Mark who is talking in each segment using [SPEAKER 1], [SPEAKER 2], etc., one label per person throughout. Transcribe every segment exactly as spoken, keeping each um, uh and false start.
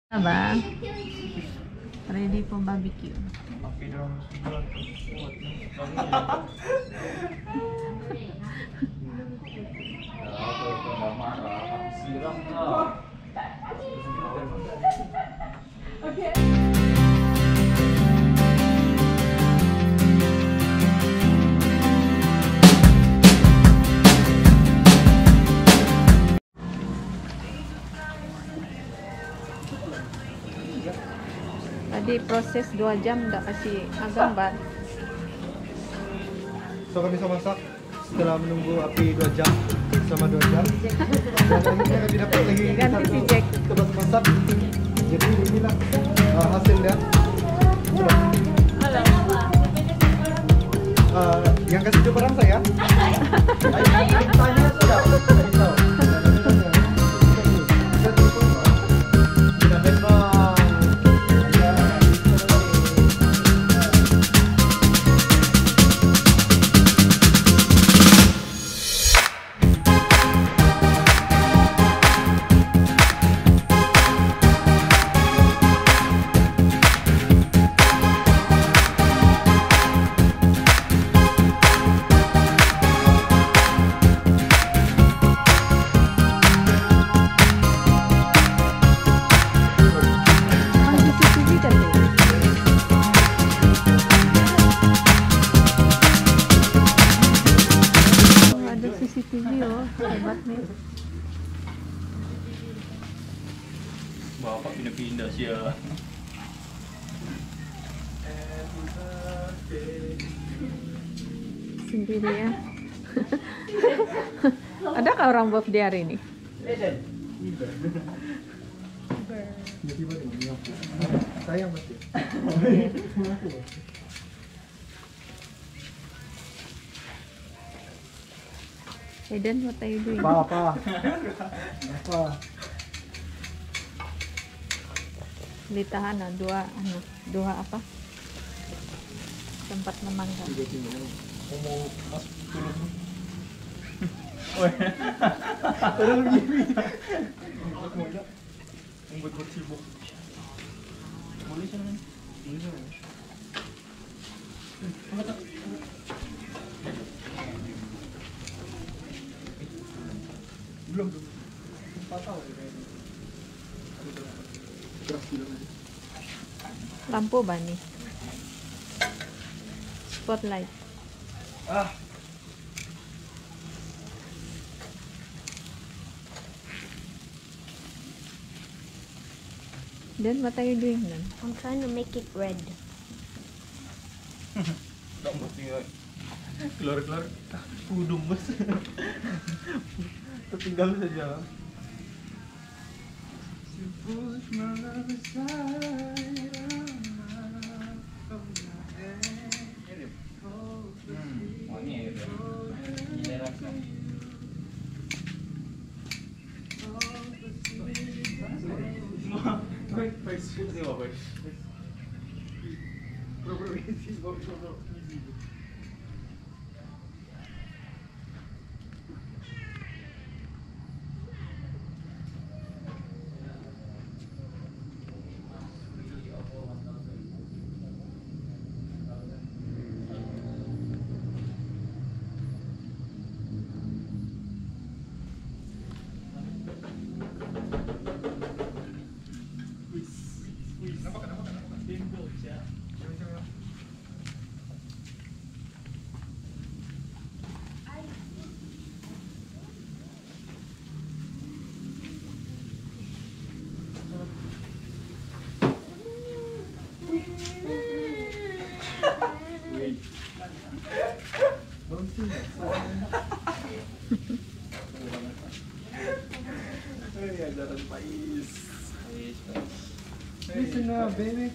[SPEAKER 1] Bang, ready for barbecue.
[SPEAKER 2] Api dalam sebulan kuat nih. Ya, kalau nggak marah, aku siram lah. Oke.
[SPEAKER 1] Tadi proses dua jam udah kasih agak ban.
[SPEAKER 3] So kami bisa masak setelah menunggu api dua jam sama dua jam. Dan akhirnya kami dapat lagi
[SPEAKER 1] Ganti si Jack.
[SPEAKER 3] tempat masak. Jadi inilah uh, hasilnya.
[SPEAKER 1] Halo.
[SPEAKER 3] Uh, yang kasih itu barang saya. Ayo, tanya sudah.
[SPEAKER 1] C C T V oh, hebat nih.
[SPEAKER 2] Bapak pindah-pindah sih ya.
[SPEAKER 1] Sendiri ya. Adakah orang birthday hari ini?
[SPEAKER 3] Sayang pasti.
[SPEAKER 1] Eden, what are you doing?
[SPEAKER 3] Apa apa? Apa?
[SPEAKER 1] Ditahan ah, dua anu, dua apa? Tempat memanggang.
[SPEAKER 2] Mau masuk dulu. Weh. Terus gini. Membuat sibuk. Boleh sana. Boleh sana. Belum tuh. empat tahun kayaknya.
[SPEAKER 1] Lampu bani. Spotlight.
[SPEAKER 2] Ah.
[SPEAKER 1] Then what are you doing then?
[SPEAKER 4] I'm trying to make it red.
[SPEAKER 2] Tak mesti keluar-keluar udung bos. Tertinggal saja. Baik, baik, baik, baik.
[SPEAKER 3] Listen now, baby.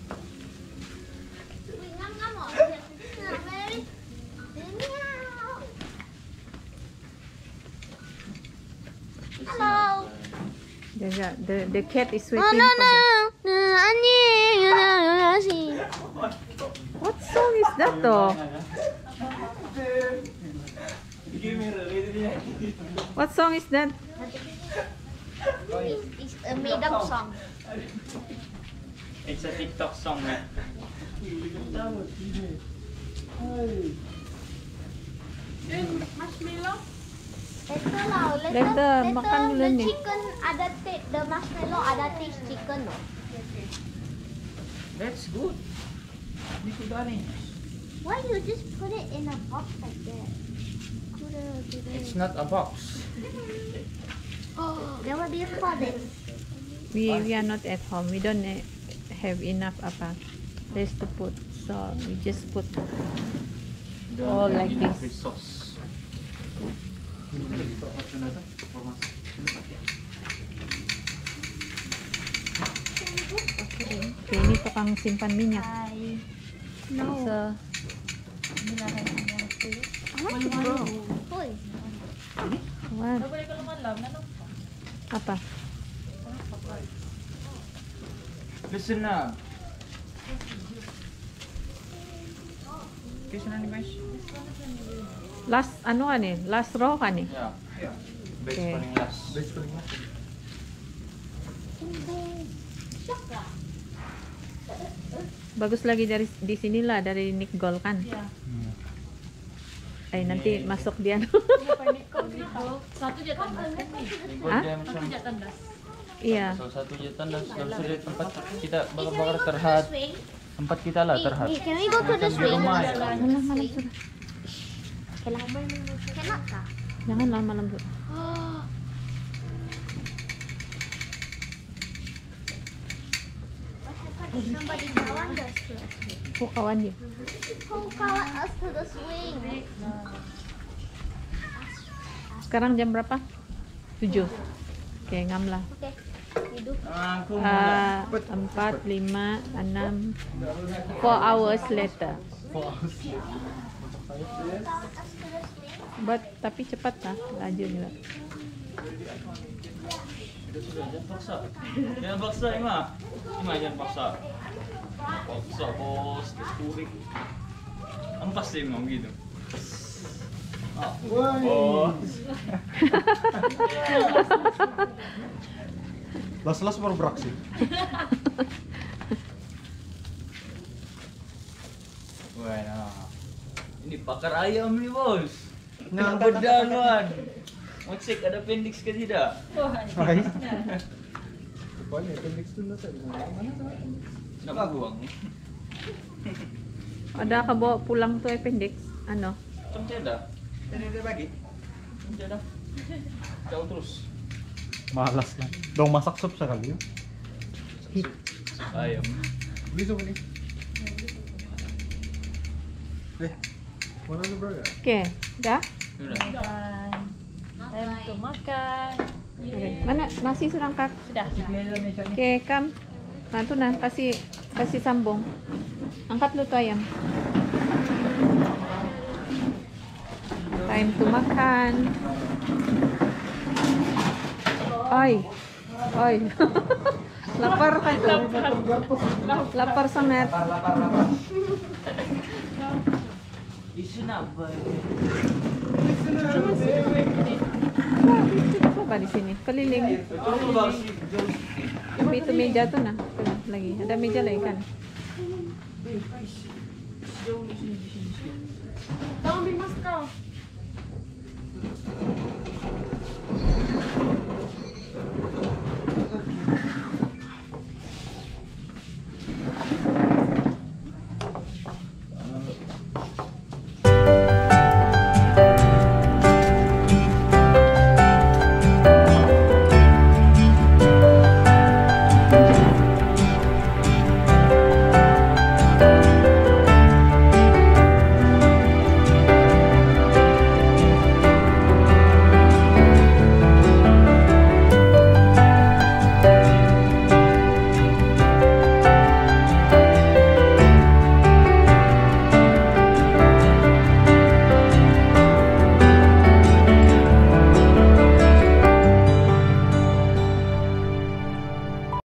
[SPEAKER 4] Hello.
[SPEAKER 1] The, the, the cat is waiting
[SPEAKER 4] Oh no
[SPEAKER 1] for
[SPEAKER 4] no
[SPEAKER 1] the...
[SPEAKER 4] no Annie.
[SPEAKER 1] What song is that though? What song is that?
[SPEAKER 4] It's a made up song. It's a TikTok song, man.
[SPEAKER 5] Marshmallow.
[SPEAKER 6] Later lah, later,
[SPEAKER 1] Later,
[SPEAKER 6] later,
[SPEAKER 1] makan dulu
[SPEAKER 6] the
[SPEAKER 1] nih.
[SPEAKER 6] chicken ada taste, the marshmallow ada taste chicken no.
[SPEAKER 4] That's good. This is darling.
[SPEAKER 6] Why you just put it in a box like that? Kuda, kuda.
[SPEAKER 4] It's not a box.
[SPEAKER 6] Oh, there will be a spot.
[SPEAKER 1] We we are not at home. We don't eh, have enough apa place to put. So we just put Oh, like
[SPEAKER 4] Enough
[SPEAKER 1] this.
[SPEAKER 4] with sauce.
[SPEAKER 1] Okay, ini tukang simpan minyak.
[SPEAKER 6] No.
[SPEAKER 1] So,
[SPEAKER 6] I want to go. Hoy.
[SPEAKER 1] what? Apa?
[SPEAKER 4] Listen na. Listen na ni guys.
[SPEAKER 1] Last ano kan eh? Last row kan eh?
[SPEAKER 4] Yeah. Yeah. Best
[SPEAKER 1] Okay.
[SPEAKER 4] paling last.
[SPEAKER 3] Best paling last.
[SPEAKER 1] Bagus lagi dari di sinilah dari Nick Gold kan? Ay nanti masuk dia.
[SPEAKER 5] Satu jatuh tandas kan nih.
[SPEAKER 4] Ikut
[SPEAKER 1] Hah?
[SPEAKER 4] dia
[SPEAKER 5] Satu
[SPEAKER 4] macam
[SPEAKER 5] jatuh tandas.
[SPEAKER 1] Iya.
[SPEAKER 4] salah satu jatan dan salah satu tempat kita bakar-bakar terhad. Tempat kita lah terhad.
[SPEAKER 6] Hey, can we go to the
[SPEAKER 4] Di
[SPEAKER 6] swing?
[SPEAKER 4] rumah.
[SPEAKER 1] Malam malam sudah.
[SPEAKER 6] Cannot kah?
[SPEAKER 1] Jangan malam malam sudah.
[SPEAKER 6] Somebody kawan us to the swing.
[SPEAKER 1] Who kawan dia?
[SPEAKER 6] Who kawan us to the swing?
[SPEAKER 1] Sekarang jam berapa? tujuh. Oke, ngam lah.
[SPEAKER 6] Okay, we do.
[SPEAKER 4] Aku
[SPEAKER 1] Ah, empat, lima, enam, four hours later.
[SPEAKER 6] Kawan us to the swing.
[SPEAKER 1] But tapi cepat lah, laju juga.
[SPEAKER 4] sudah jangan paksa. Jangan paksa Ima. Ima jangan paksa. Paksa bos, kesturik. Ampas deh mau gitu. Ah, bos.
[SPEAKER 3] Las-las baru beraksi.
[SPEAKER 4] Wah, nah. Ini pakar ayam nih bos. Nah, bedanuan. Mau cek ada appendix ke tidak?
[SPEAKER 3] Hai. Rupanya appendix itu nasa di mana?
[SPEAKER 4] Nak buang.
[SPEAKER 1] Ada ka bawa pulang tuh appendix? Ano?
[SPEAKER 4] Macam tiada.
[SPEAKER 3] Ini dia bagi.
[SPEAKER 4] Macam tiada. Jauh terus.
[SPEAKER 3] Malas kan. Dong masak sup sekali.
[SPEAKER 4] Ayam.
[SPEAKER 3] Beli sup ini. Eh, mana lu burger?
[SPEAKER 1] Oke, dah?
[SPEAKER 4] Sudah.
[SPEAKER 5] Time to makan.
[SPEAKER 1] Oke. Mana nasi serangkak?
[SPEAKER 5] Sudah.
[SPEAKER 1] Oke, kam. Nah, tuh nah, kasih kasih sambung. Angkat lu tuh ayam. Time to makan. Oi. Oi. Lapar kan tuh? Lapar sangat.
[SPEAKER 4] Isu nak apa?
[SPEAKER 1] Apa di sini? Keliling.
[SPEAKER 4] Apa bang?
[SPEAKER 1] Tapi itu meja tuh nah. Tuh, lagi. Ada meja lagi kan?
[SPEAKER 5] Jangan ambil masker.